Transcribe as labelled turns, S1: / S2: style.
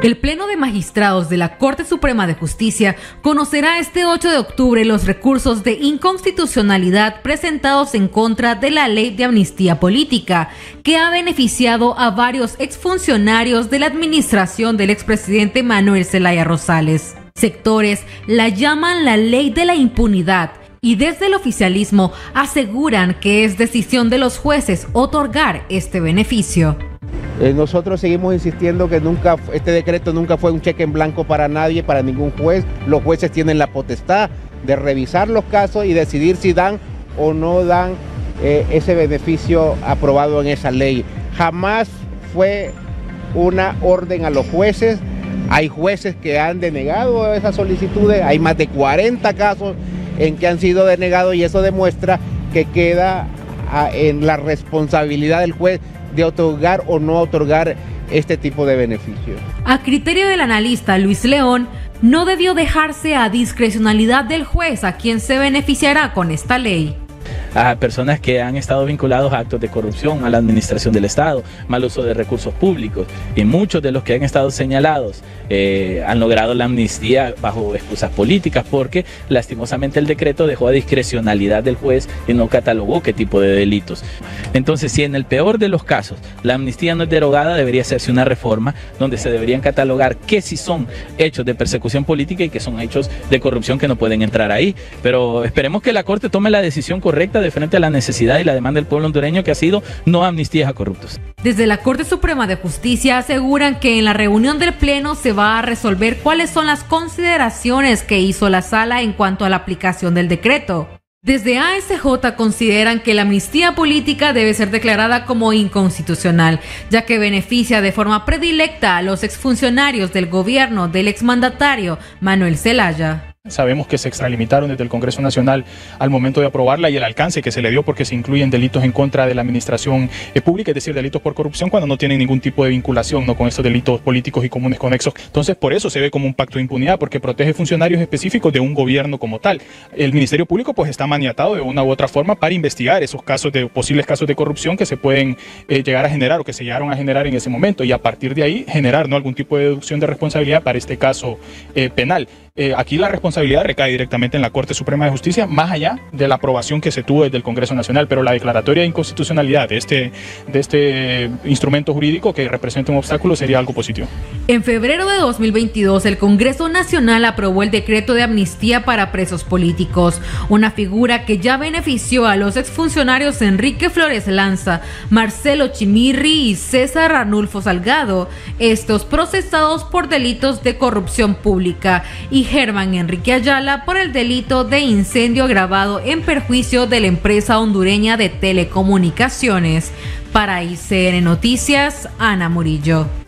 S1: El Pleno de Magistrados de la Corte Suprema de Justicia conocerá este 8 de octubre los recursos de inconstitucionalidad presentados en contra de la Ley de Amnistía Política, que ha beneficiado a varios exfuncionarios de la administración del expresidente Manuel Zelaya Rosales. Sectores la llaman la Ley de la Impunidad y desde el oficialismo aseguran que es decisión de los jueces otorgar este beneficio.
S2: Nosotros seguimos insistiendo que este decreto nunca fue un cheque en blanco para nadie, para ningún juez. Los jueces tienen la potestad de revisar los casos y decidir si dan o no dan ese beneficio aprobado en esa ley. Jamás fue una orden a los jueces. Hay jueces que han denegado esas solicitudes, hay más de 40 casos en que han sido denegados y eso demuestra que queda en la responsabilidad del juez de otorgar o no otorgar este tipo de beneficios.
S1: A criterio del analista Luis León, no debió dejarse a discrecionalidad del juez a quien se beneficiará con esta ley.
S3: A personas que han estado vinculados a actos de corrupción, a la administración del Estado, mal uso de recursos públicos, y muchos de los que han estado señalados han logrado la amnistía bajo excusas políticas porque lastimosamente el decreto dejó a discrecionalidad del juez y no catalogó qué tipo de delitos. Entonces, si en el peor de los casos la amnistía no es derogada, debería hacerse una reforma donde se deberían catalogar qué sí son hechos de persecución política y qué son hechos de corrupción que no pueden entrar ahí. Pero esperemos que la Corte tome la decisión correcta de frente a la necesidad y la demanda del pueblo hondureño, que ha sido no amnistías a corruptos.
S1: Desde la Corte Suprema de Justicia aseguran que en la reunión del Pleno se va a resolver cuáles son las consideraciones que hizo la Sala en cuanto a la aplicación del decreto. Desde ASJ consideran que la amnistía política debe ser declarada como inconstitucional, ya que beneficia de forma predilecta a los exfuncionarios del gobierno del exmandatario Manuel Zelaya.
S4: Sabemos que se extralimitaron desde el Congreso Nacional al momento de aprobarla y el alcance que se le dio porque se incluyen delitos en contra de la administración pública, es decir, delitos por corrupción cuando no tienen ningún tipo de vinculación con estos delitos políticos y comunes conexos. Entonces, por eso se ve como un pacto de impunidad, porque protege funcionarios específicos de un gobierno como tal. El Ministerio Público pues está maniatado de una u otra forma para investigar esos casos de posibles casos de corrupción que se pueden llegar a generar o que se llegaron a generar en ese momento y a partir de ahí generar algún tipo de deducción de responsabilidad para este caso penal. Aquí la responsabilidad recae directamente en la Corte Suprema de Justicia, más allá de la aprobación que se tuvo desde el Congreso Nacional, pero la declaratoria de inconstitucionalidad de este instrumento jurídico que representa un obstáculo sería algo positivo.
S1: En febrero de 2022, el Congreso Nacional aprobó el decreto de amnistía para presos políticos, una figura que ya benefició a los exfuncionarios Enrique Flores Lanza, Marcelo Chimirri y César Arnulfo Salgado, estos procesados por delitos de corrupción pública, y Germán Enrique Ayala por el delito de incendio agravado en perjuicio de la empresa hondureña de telecomunicaciones. Para ICN Noticias, Ana Murillo.